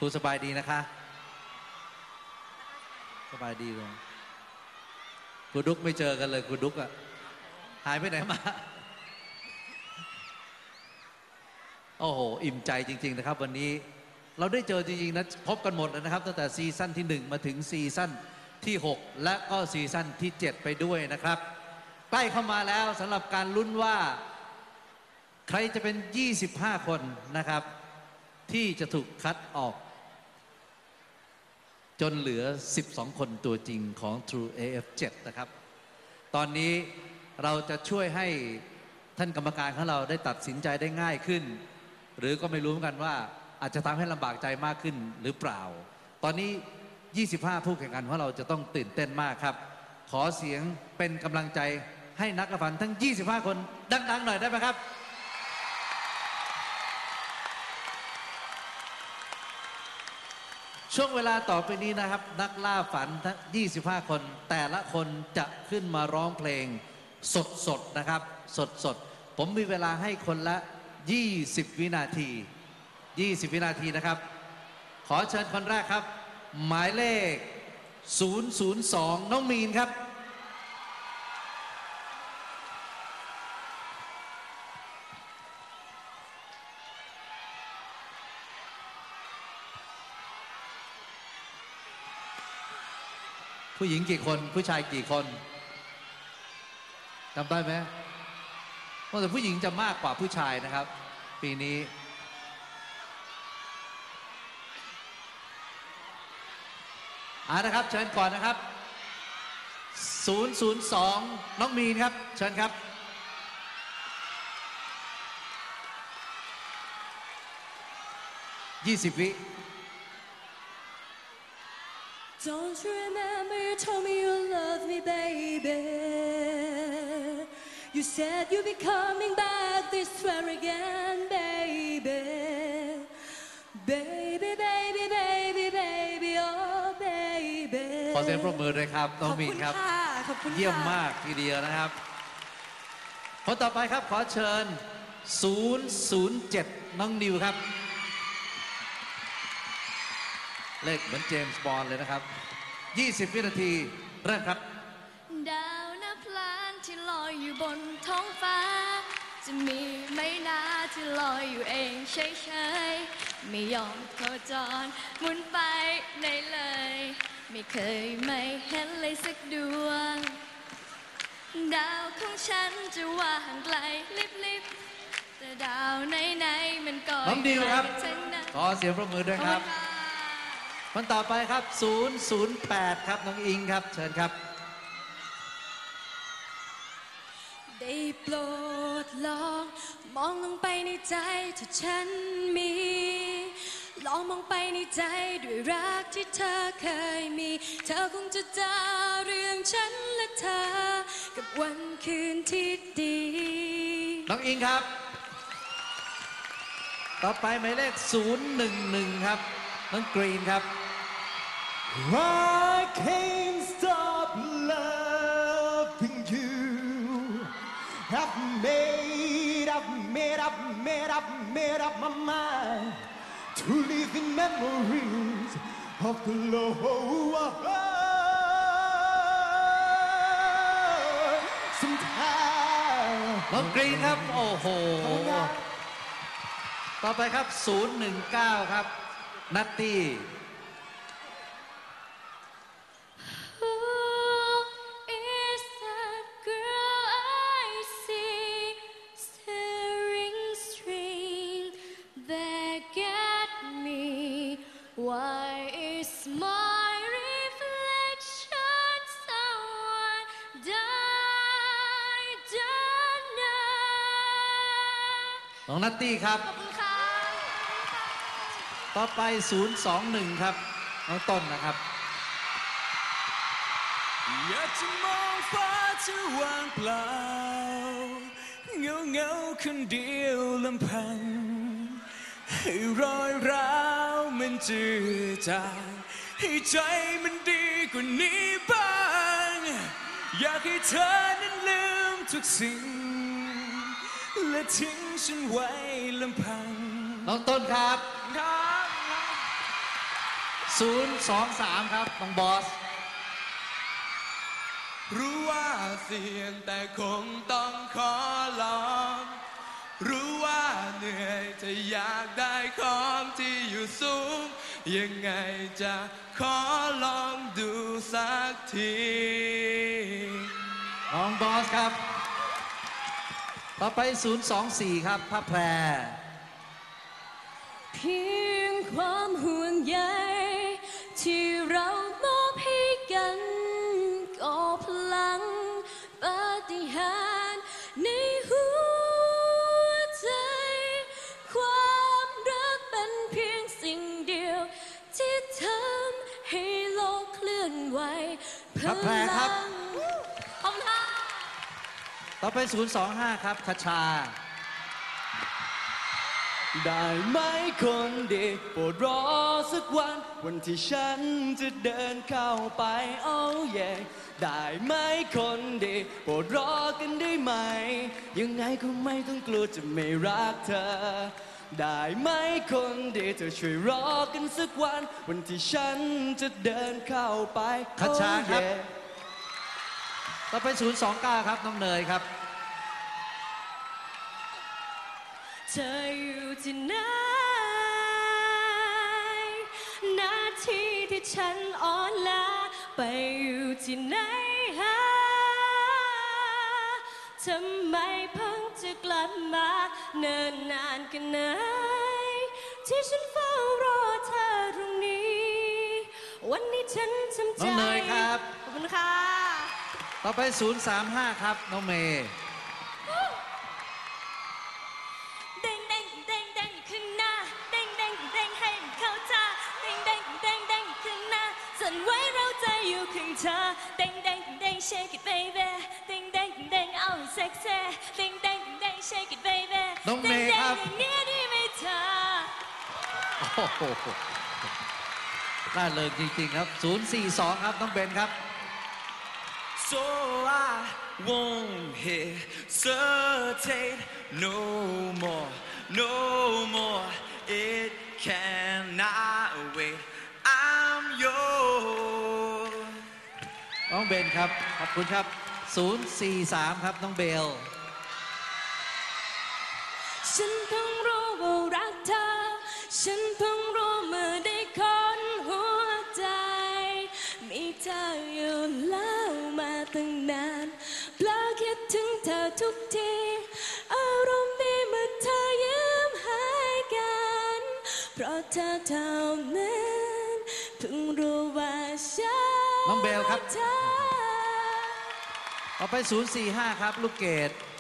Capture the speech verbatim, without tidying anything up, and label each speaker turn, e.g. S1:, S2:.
S1: ครูสบายดีนะคะสบายดีเลยครูดุ๊กไม่เจอกันเลยครูดุ๊กอะหายไปไหนมาโอ้โหอิ่มใจจริงๆนะครับวันนี้เราได้เจอจริงๆนะพบกันหมดนะครับตั้งแต่ซีซั่นที่หนึ่งมาถึงซีซั่นที่หกและก็ซีซั่นที่เจ็ดไปด้วยนะครับใกล้เข้ามาแล้วสำหรับการลุ้นว่าใครจะเป็นยี่สิบห้าคนนะครับที่จะถูกคัดออกจนเหลือสิบสองคนตัวจริงของ True เอ เอฟ เจ็ด นะครับตอนนี้เราจะช่วยให้ท่านกรรมการของเราได้ตัดสินใจได้ง่ายขึ้นหรือก็ไม่รู้เหมือนกันว่าอาจจะทำให้ลำบากใจมากขึ้นหรือเปล่าตอนนี้ยี่สิบห้าผู้แข่งขันของเราจะต้องตื่นเต้นมากครับขอเสียงเป็นกำลังใจให้นักกระพันทั้งยี่สิบห้าคนดังๆหน่อยได้ไหมครับช่วงเวลาต่อไปนี้นะครับนักล่าฝันทั้งยี่สิบห้าคนแต่ละคนจะขึ้นมาร้องเพลงสดๆนะครับสดๆผมมีเวลาให้คนละยี่สิบวินาทียี่สิบวินาทีนะครับขอเชิญคนแรกครับหมายเลขศูนย์ ศูนย์ สองน้องมีนครับผู้หญิงกี่คนผู้ชายกี่คนจำได้ไหมว่าแต่ผู้หญิงจะมากกว่าผู้ชายนะครับปีนี้อ่านะครับเชิญก่อนนะครับศูนย์ ศูนย์ สองน้องมีนครับเชิญครับยี่สิบวิ
S2: Don't you remember you told me you love me, baby? You said you'd be coming back this year again, baby. Baby, baby, baby, baby, oh baby.
S1: ขอเสียงปรบมือเลยครับน้องมีนครับเยี่ยมมากทีเดียวนะครับคนต่อไปครับขอเชิญศูนย์ ศูนย์ เจ็ดน้องนิวครับเลขเหมือนเจมส์บอนด์เลยนะครับยี่สิบวินาทีเริ่มครับ
S2: ดาวนับล้านที่ลอยอยู่บนท้องฟ้าจะมีไม่นาที่ลอยอยู่เองเฉยๆไม่ยอมโคจรหมุนไปไหนเลยไม่เคยไม่เห็นเลยสักดวงดาวของฉันจะว่าห่างไกลลิบๆแต่ดาวไหนๆมันก็
S1: น้องดิวครับขอเสียงปรบมือด้วยครับคนต่อไปครับศูนย์ ศูนย์ แปดครับน้องอิงครับเชิญครับ
S2: ได้โปรดลองมองลงไปในใจที่ฉันมีลองมองไปในใจด้วยรักที่เธอเคยมีเธอคงจะจาเรื่องฉันและเธอกับวันคืนที่ดี
S1: น้องอิงครับต่อไปหมายเลขศูนย์ หนึ่ง หนึ่งครับน้องกรีนครับ
S3: I can't stop loving you I've made I've made I've made I've made up my mind to live in memories of the love sometimes
S1: น้องกรีนครับโอ้โหต่อไปครับศูนย์ หนึ่ง เก้าครับนัตตี้
S2: Why is my reflection so I don't know
S1: น้องนัตตี้ครับ
S2: ขอบคุณค่ะ
S1: ต่อไปศูนย์ สอง หนึ่งครับน้องต้นนะครับ
S3: อยากจะมองฟ้าที่ว่างเปล่าเงาเงาคนเดียวลำพังให้รอยร้าวมันเจือจางให้ใจมันดีกว่านี้บ้างอยากให้เธอนั้นลืมทุกสิ่งและทิ้งฉันไว้ลำพัง
S1: น้องต้นครับศูนย์ สอง สาม ครับน้องบอส
S3: รู้ว่าเสี่ยงแต่คงต้องขอลอง รู้ว่าเหนื่อยจะอยากได้ของที่อยู่สูง ยังไงจะขอลองดูสักที
S1: น้องบอสครับ ต่อไป ศูนย์ สอง สี่ ครับพระแพร
S2: เพียงความห่วงใยที่เรามอบให้กันก็พลังปาฏิหาริย์ในหัวใจ ความรักเป็นเพียงสิ่งเดียวที่ทำให้โลกเคลื่อนไหว
S1: พระแพรครับ
S2: พลังขอบคุณค่ะ
S1: ต่อไป ศูนย์ สอง ห้า ครับคชา
S3: ได้ไหมคนดีโปรดรอสักวัน วันที่ฉันจะเดินเข้าไปโอ้เย่ได้ไหมคนดีโปรดรอกันได้ไหม ยังไงก็ไม่ต้องกลัวจะไม่รักเธอ ได้ไหมคนดีเธอช่วยรอกันสักวัน วันที่ฉันจะเดินเข้าไป
S1: คชาครับ
S3: โอ้เย่
S1: ต่อไป ศูนย์ สอง เก้า ครับน้องเนยครับ
S2: เธออยู่ที่ไหนนาทีที่ฉันอ่อนล้าไปอยู่ที่ไหนหาทำไมเพิ่งจะกลับมาเนิ่นนานกันไหนที่ฉันเฝ้ารอเธอตรงนี้ วันนี้ฉันทำใจ
S1: น้องเนยครับ
S2: ขอบคุณค่ะ
S1: ต่อไป ศูนย์ สาม ห้า ครับน้องเมย์
S2: เด้งเด้งเด้งเด้งขึ้นหน้าเด้งเด้งเด้งให้เข้าท่าเด้งเด้งเด้งเด้งขึ้นหน้าสั่นไว้เราใจอยู่ข้างเธอเด้งเด้งเด้ง shake it baby เด้งเด้งเด้งเอาเซ็กซี่เด้งเด้งเด้ง shake it baby
S1: น้องเมย์ครับ
S2: เด้งเด้งอย่างนี้ดีไหมเธอ
S1: โอ้โหน่าเลิศจริงๆครับ ศูนย์ สี่ สอง ครับน้องเบนครับ
S3: So I won't hesitate no more, no more. It cannot wait. I'm yours.
S1: น้องเบนครับ ขอบคุณครับ ศูนย์ สี่ สาม ครับน้องเบล
S2: ฉันเพิ่งรู้ว่ารักเธอฉันเพิ่งรู้เมื่อได้คนหัวใจมีเธออยู่แล้วมาตั้งนานเพราะคิดถึงเธอทุกทีอารมณ์ดีเมื่อเธอยิ้มให้กันเพราะเธอเท่านั้นเพิ่งรู้ว่าฉัน
S1: น้องเบลครับ
S2: เธอ
S1: ต่อไป ศูนย์ สี่ ห้า ครับลูกเกด